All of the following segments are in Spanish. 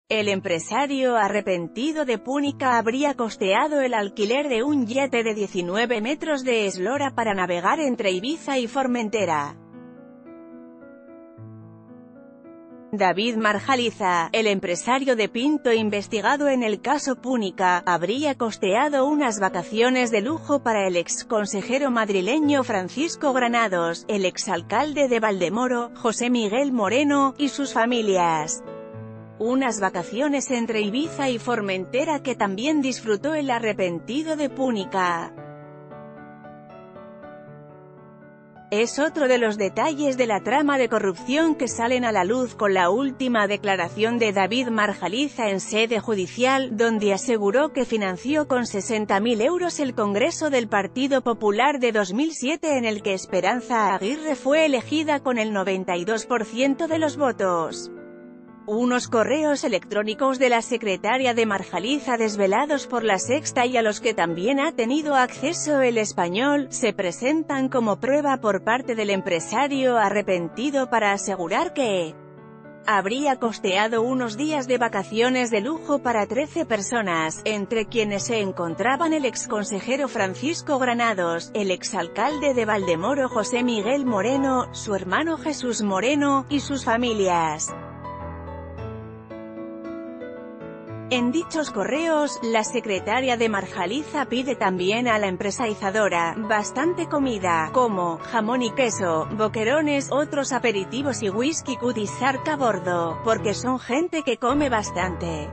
El empresario arrepentido de Púnica habría costeado el alquiler de un yate de 19 metros de eslora para navegar entre Ibiza y Formentera. David Marjaliza, el empresario de Pinto investigado en el caso Púnica, habría costeado unas vacaciones de lujo para el exconsejero madrileño Francisco Granados, el exalcalde de Valdemoro, José Miguel Moreno, y sus familias. Unas vacaciones entre Ibiza y Formentera que también disfrutó el arrepentido de Púnica. Es otro de los detalles de la trama de corrupción que salen a la luz con la última declaración de David Marjaliza en sede judicial, donde aseguró que financió con 60.000 euros el Congreso del Partido Popular de 2007 en el que Esperanza Aguirre fue elegida con el 92% de los votos. Unos correos electrónicos de la secretaria de Marjaliza desvelados por La Sexta y a los que también ha tenido acceso El Español, se presentan como prueba por parte del empresario arrepentido para asegurar que habría costeado unos días de vacaciones de lujo para 13 personas, entre quienes se encontraban el exconsejero Francisco Granados, el exalcalde de Valdemoro José Miguel Moreno, su hermano Jesús Moreno, y sus familias. En dichos correos, la secretaria de Marjaliza pide también a la empresa izadora bastante comida, como jamón y queso, boquerones, otros aperitivos y whisky Cutty-Sark a bordo, porque son gente que come bastante.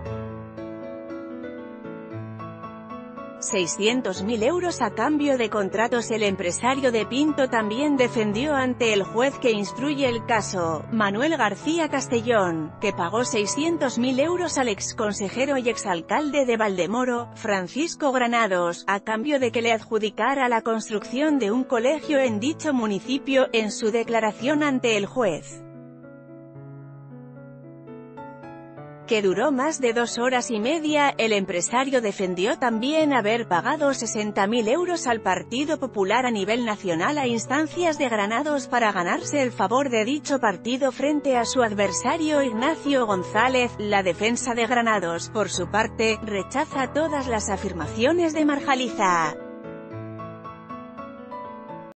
600.000 euros a cambio de contratos. El empresario de Pinto también defendió ante el juez que instruye el caso, Manuel García Castellón, que pagó 600.000 euros al exconsejero y exalcalde de Valdemoro, Francisco Granados, a cambio de que le adjudicara la construcción de un colegio en dicho municipio. En su declaración ante el juez, que duró más de 2 horas y media, el empresario defendió también haber pagado 60.000 euros al Partido Popular a nivel nacional a instancias de Granados para ganarse el favor de dicho partido frente a su adversario Ignacio González. La defensa de Granados, por su parte, rechaza todas las afirmaciones de Marjaliza.